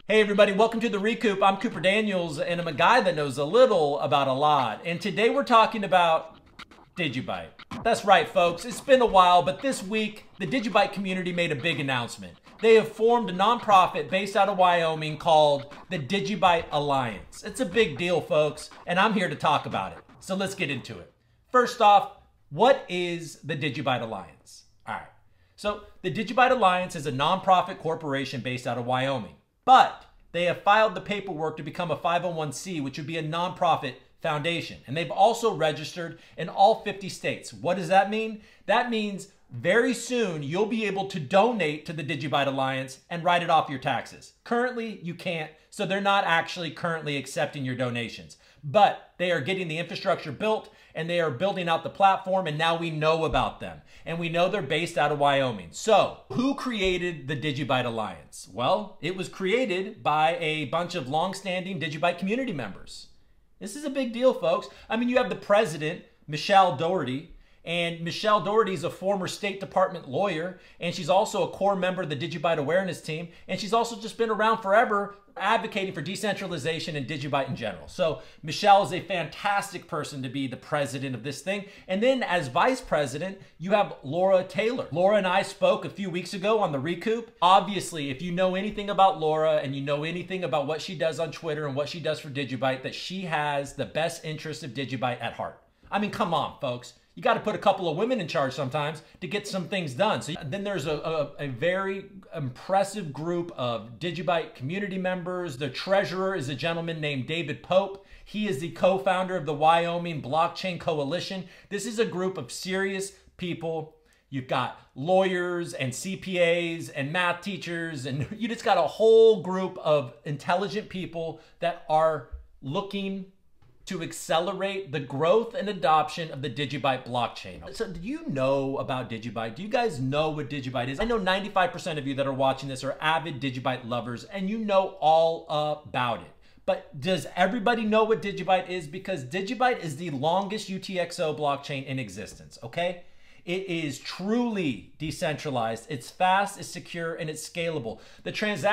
Hey everybody, welcome to the ReCoop. I'm Cooper Daniels and I'm a guy that knows a little about a lot. And today we're talking about DigiByte. That's right folks, it's been a while, but this week the DigiByte community made a big announcement. They have formed a nonprofit based out of Wyoming called the DigiByte Alliance. It's a big deal folks, and I'm here to talk about it. So let's get into it. First off, what is the DigiByte Alliance? All right, so the DigiByte Alliance is a nonprofit corporation based out of Wyoming. But they have filed the paperwork to become a 501c, which would be a nonprofit foundation. And they've also registered in all 50 states. What does that mean? That means very soon you'll be able to donate to the DigiByte Alliance and write it off your taxes. Currently, you can't, so they're not actually currently accepting your donations. But they are getting the infrastructure built and they are building out the platform, and now we know about them. And we know they're based out of Wyoming. So who created the DigiByte Alliance? Well, it was created by a bunch of longstanding DigiByte community members. This is a big deal, folks. I mean, you have the president, Michelle Dougherty, and Michelle Dougherty is a former State Department lawyer, and she's also a core member of the Digibyte Awareness Team, and she's also just been around forever advocating for decentralization and Digibyte in general. So Michelle is a fantastic person to be the president of this thing. And then as vice president, you have Laura Taylor. Laura and I spoke a few weeks ago on the ReCoop. Obviously, if you know anything about Laura and you know anything about what she does on Twitter and what she does for Digibyte, that she has the best interest of Digibyte at heart. I mean, come on, folks. You got to put a couple of women in charge sometimes to get some things done. So then there's a very impressive group of Digibyte community members. The treasurer is a gentleman named David Pope. He is the co-founder of the Wyoming Blockchain Coalition. This is a group of serious people. You've got lawyers and CPAs and math teachers, and you just got a whole group of intelligent people that are looking to accelerate the growth and adoption of the Digibyte blockchain. So do you know about Digibyte? Do you guys know what Digibyte is? I know 95% of you that are watching this are avid Digibyte lovers and you know all about it. But does everybody know what Digibyte is? Because Digibyte is the longest UTXO blockchain in existence, okay? It is truly decentralized. It's fast, it's secure, and it's scalable. The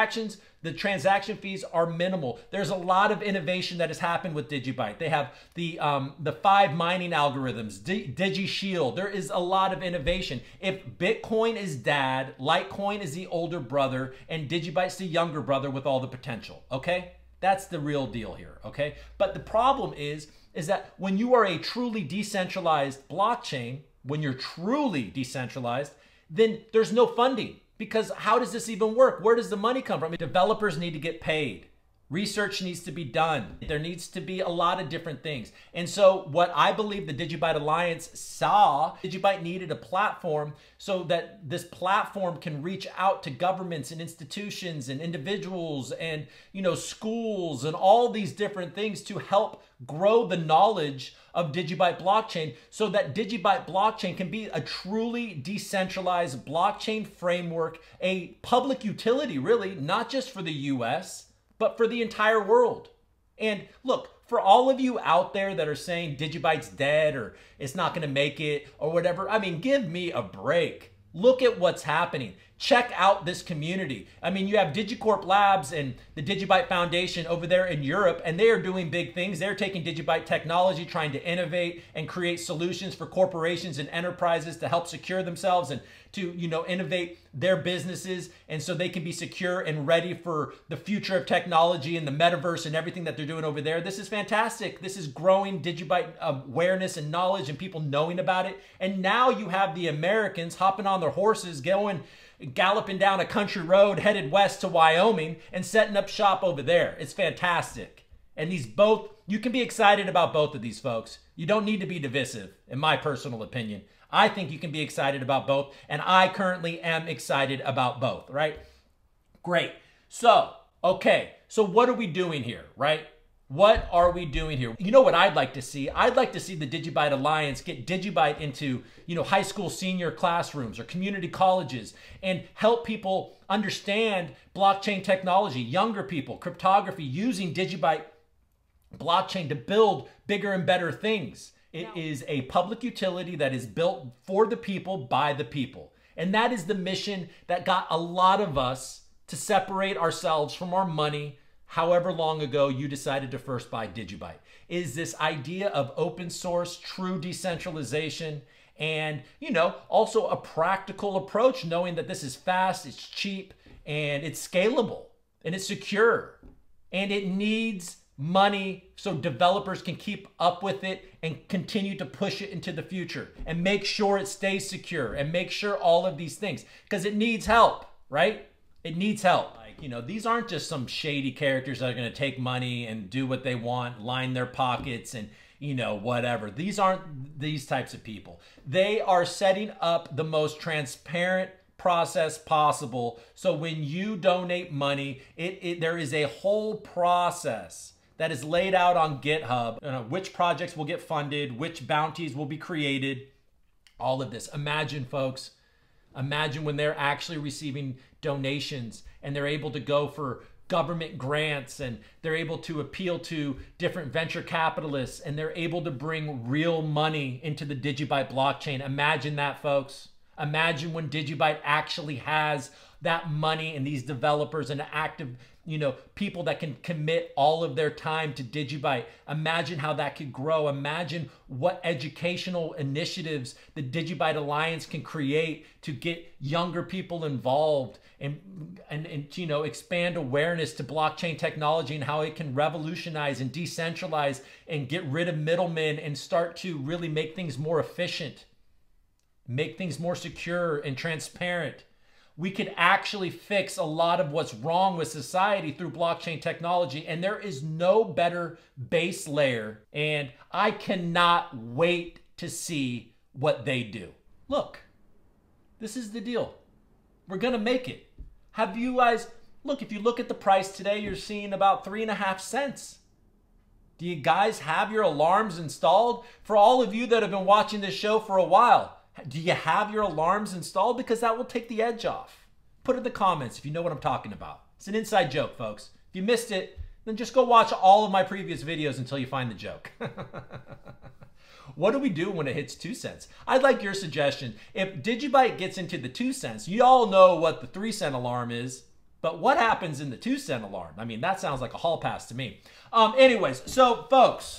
transaction fees are minimal. There's a lot of innovation that has happened with Digibyte. They have the 5 mining algorithms, DigiShield. There is a lot of innovation. If Bitcoin is dad, Litecoin is the older brother, and Digibyte's the younger brother with all the potential, okay? That's the real deal here, okay? But the problem is that when you are a truly decentralized blockchain, when you're truly decentralized, then there's no funding. Because how does this even work? Where does the money come from? Developers need to get paid. Research needs to be done. There needs to be a lot of different things. And so what I believe the Digibyte Alliance saw, Digibyte needed a platform so that this platform can reach out to governments and institutions and individuals and, you know, schools and all these different things to help grow the knowledge of Digibyte blockchain so that Digibyte blockchain can be a truly decentralized blockchain framework, a public utility really, not just for the US, but for the entire world. And look, for all of you out there that are saying Digibyte's dead or it's not gonna make it or whatever, I mean, give me a break. Look at what's happening. Check out this community. I mean, you have DigiCorp Labs and the DigiByte Foundation over there in Europe, and they are doing big things. They're taking Digibyte technology, trying to innovate and create solutions for corporations and enterprises to help secure themselves and to, you know, innovate their businesses, and so they can be secure and ready for the future of technology and the metaverse and everything that they're doing over there. This is fantastic. This is growing Digibyte awareness and knowledge and people knowing about it. And now you have the Americans hopping on their horses, galloping down a country road headed west to Wyoming and setting up shop over there. It's fantastic. And these both, you can be excited about both of these folks. You don't need to be divisive, in my personal opinion. I think you can be excited about both, and I currently am excited about both, right? Great. So, okay, so what are we doing here, right? What are we doing here? You know what I'd like to see? I'd like to see the Digibyte Alliance get Digibyte into, you know, high school senior classrooms or community colleges and help people understand blockchain technology, younger people, cryptography, using Digibyte blockchain to build bigger and better things. It is a public utility that is built for the people by the people. And that is the mission that got a lot of us to separate ourselves from our money however long ago you decided to first buy DigiByte. Is this idea of open source, true decentralization, and, you know, also a practical approach, knowing that this is fast, it's cheap, and it's scalable, and it's secure, and it needs money so developers can keep up with it and continue to push it into the future and make sure it stays secure and make sure all of these things, because it needs help, right? It needs help. Like, you know, these aren't just some shady characters that are going to take money and do what they want, line their pockets and, you know, whatever. These aren't these types of people. They are setting up the most transparent process possible. So when you donate money, there is a whole process that is laid out on GitHub, which projects will get funded, which bounties will be created, all of this. Imagine, folks, imagine when they're actually receiving donations and they're able to go for government grants and they're able to appeal to different venture capitalists and they're able to bring real money into the DigiByte blockchain. Imagine that, folks. Imagine when DigiByte actually has that money and these developers and active, you know, people that can commit all of their time to DigiByte. Imagine how that could grow. Imagine what educational initiatives the DigiByte Alliance can create to get younger people involved and you know, expand awareness to blockchain technology and how it can revolutionize and decentralize and get rid of middlemen and start to really make things more efficient, make things more secure and transparent. We could actually fix a lot of what's wrong with society through blockchain technology, and there is no better base layer, and I cannot wait to see what they do. Look, this is the deal. We're gonna make it. Have you guys, look, if you look at the price today, you're seeing about 3.5 cents. Do you guys have your alarms installed? For all of you that have been watching this show for a while, do you have your alarms installed? Because that will take the edge off. Put it in the comments if you know what I'm talking about. It's an inside joke, folks. If you missed it, then just go watch all of my previous videos until you find the joke. What do we do when it hits 2 cents? I'd like your suggestion. If DigiByte gets into the 2 cents, you all know what the 3 cent alarm is, but what happens in the 2 cent alarm? I mean, that sounds like a hall pass to me. Anyways, so folks,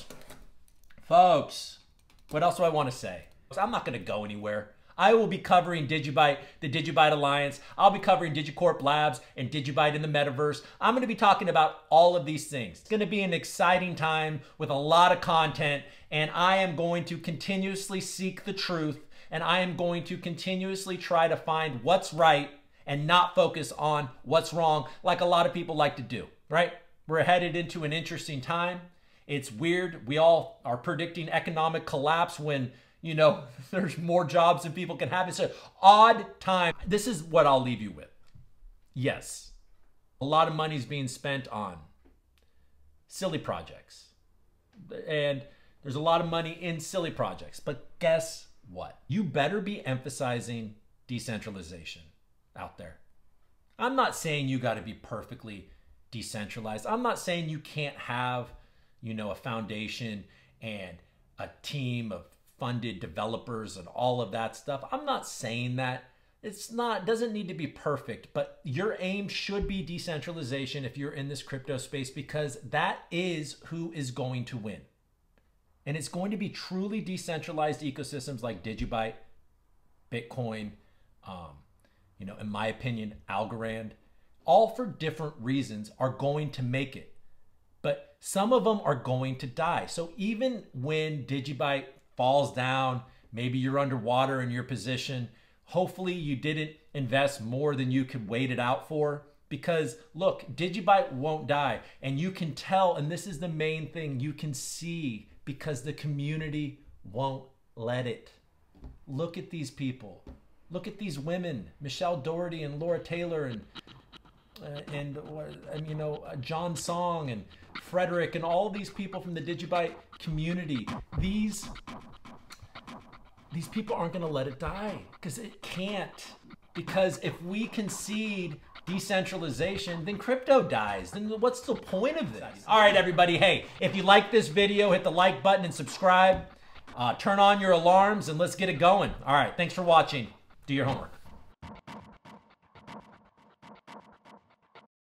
what else do I want to say? I'm not going to go anywhere. I will be covering DigiByte, the DigiByte Alliance. I'll be covering DigiCorp Labs and DigiByte in the metaverse. I'm going to be talking about all of these things. It's going to be an exciting time with a lot of content, and I am going to continuously seek the truth, and I am going to continuously try to find what's right and not focus on what's wrong like a lot of people like to do, right? We're headed into an interesting time. It's weird. We all are predicting economic collapse when, you know, there's more jobs than people can have. It's an odd time. This is what I'll leave you with. Yes, a lot of money is being spent on silly projects. And there's a lot of money in silly projects. But guess what? You better be emphasizing decentralization out there. I'm not saying you got to be perfectly decentralized. I'm not saying you can't have, you know, a foundation and a team of funded developers and all of that stuff. I'm not saying that. Doesn't need to be perfect, but your aim should be decentralization if you're in this crypto space, because that is who is going to win. And it's going to be truly decentralized ecosystems like DigiByte, Bitcoin, you know, in my opinion, Algorand, all for different reasons are going to make it. But some of them are going to die. So even when DigiByte falls down, maybe you're underwater in your position, hopefully you didn't invest more than you could wait it out for, because look, DigiByte won't die, and you can tell, and this is the main thing, you can see, because the community won't let it. Look at these people. Look at these women, Michelle Dougherty and Laura Taylor and you know, John Song and Frederick and all these people from the DigiByte community. These people aren't going to let it die, because it can't. Because if we concede decentralization, then crypto dies. Then what's the point of this? All right, everybody. Hey, if you like this video, hit the like button and subscribe. Turn on your alarms and let's get it going. All right, thanks for watching. Do your homework.